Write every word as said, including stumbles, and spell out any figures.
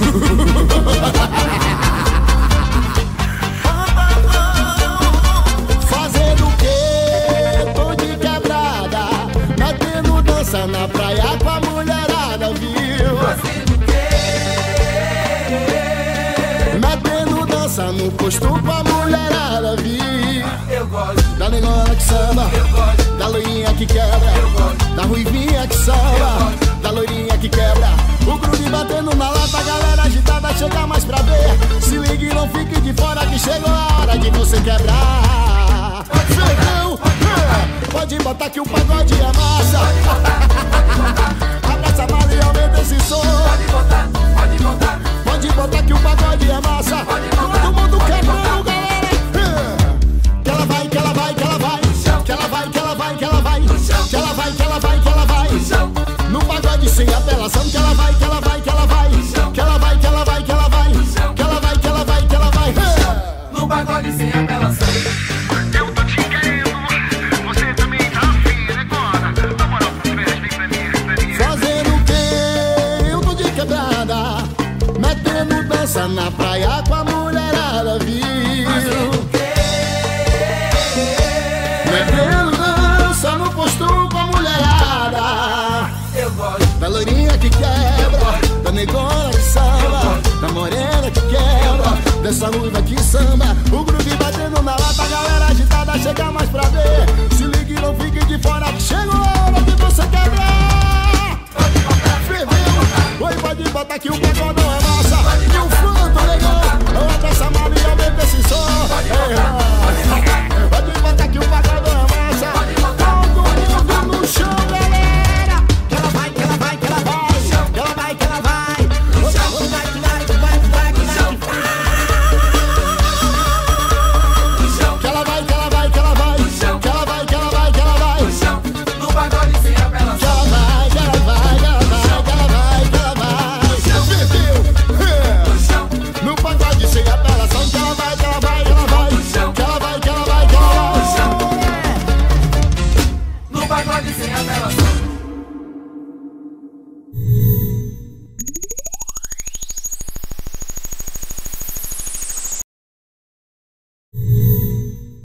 Fazendo o quê? Tô de quebrada, metendo dança na praia com a mulherada, viu? Fazendo o quê? Metendo dança no posto com a mulherada, viu? Eu gosto da negona que samba, eu gosto da loirinha que quebra, eu gosto da ruivinha que samba, da loirinha que quebra. O grude batendo na lata, a galera agitada chega mais pra ver. Se ligue e não fique de fora que chegou a hora de você quebrar. Feijão, é, pode botar que o pagode é massa. Abraça a mala e aumenta esse som. Pode botar, pode botar, Pode botar que o pagode é massa. Pode botar, Todo mundo pode quebrando, botar. galera. É. Que ela vai, que ela vai, que ela vai. Que ela vai, que ela vai, que ela vai. Que ela vai, que ela vai, que ela vai. No pagode sem apelação. Que ela vai, que ela vai, que ela vai. Que ela vai, que ela vai, que ela vai. Que ela vai, que ela vai, que ela vai. É. no pagode sem apelação. Eu tô te querendo, você também tá afim, né, Cona? Na moral, vem pra mim, vem pra mim. Fazendo o quê? Eu tô de quebrada, metendo dança na praia com a mulherada, viu? Fazendo o quê? Metendo dança no posto com a mulherada. Eu gosto, Da loirinha que quebra, da negona que samba, da morena que quebra, dessa ruiva que samba. O grude batendo na lata, a galera agitada chega mais pra ver. Se ligue e não fique de fora que chegou a hora de você quebrar. Ferveu, oi, pode botar que o pagode